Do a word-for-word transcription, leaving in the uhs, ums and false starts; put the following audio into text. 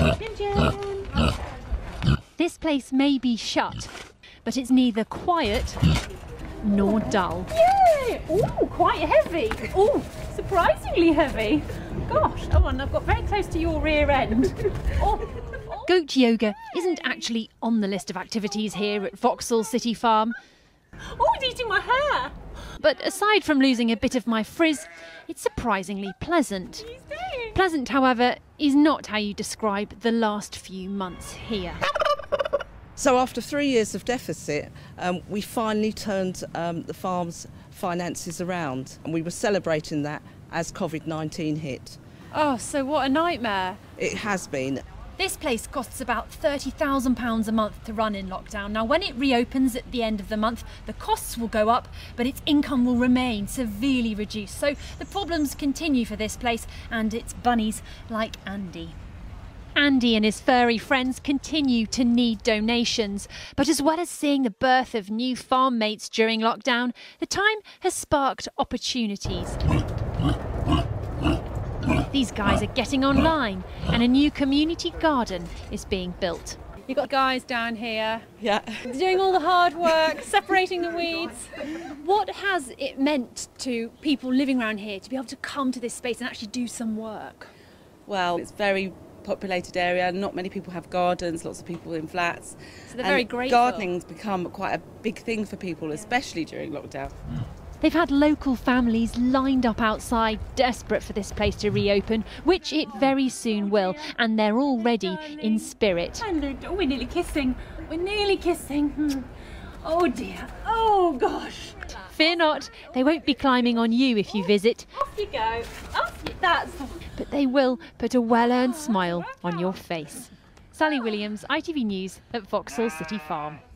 This place may be shut, but it's neither quiet nor dull. Yeah! Ooh, quite heavy. Ooh, surprisingly heavy. Gosh, oh, and I've got very close to your rear end. Oh. Goat yoga isn't actually on the list of activities here at Vauxhall City Farm. Oh, it's eating my hair. But aside from losing a bit of my frizz, it's surprisingly pleasant. Pleasant, however, is not how you describe the last few months here. So after three years of deficit, um, we finally turned um, the farm's finances around, and we were celebrating that as COVID nineteen hit. Oh, so what a nightmare. It has been. This place costs about thirty thousand pounds a month to run in lockdown. Now, when it reopens at the end of the month, the costs will go up, but its income will remain severely reduced. So the problems continue for this place and its bunnies like Andy. Andy and his furry friends continue to need donations. But as well as seeing the birth of new farm mates during lockdown, the time has sparked opportunities. These guys are getting online and a new community garden is being built. You've got guys down here. Yeah. Doing all the hard work, separating the weeds. What has it meant to people living around here to be able to come to this space and actually do some work? Well, it's very populated area, not many people have gardens, lots of people in flats. So they're very grateful. Gardening's become quite a big thing for people, especially during lockdown. They've had local families lined up outside, desperate for this place to reopen, which it very soon will, and they're already in spirit. Hello, oh, we're nearly kissing. We're nearly kissing. Hmm. Oh dear. Oh gosh. Fear not, they won't be climbing on you if you visit. Off you go. Off you, that's... But they will put a well-earned smile on your face. Sally Williams, I T V News at Vauxhall City Farm.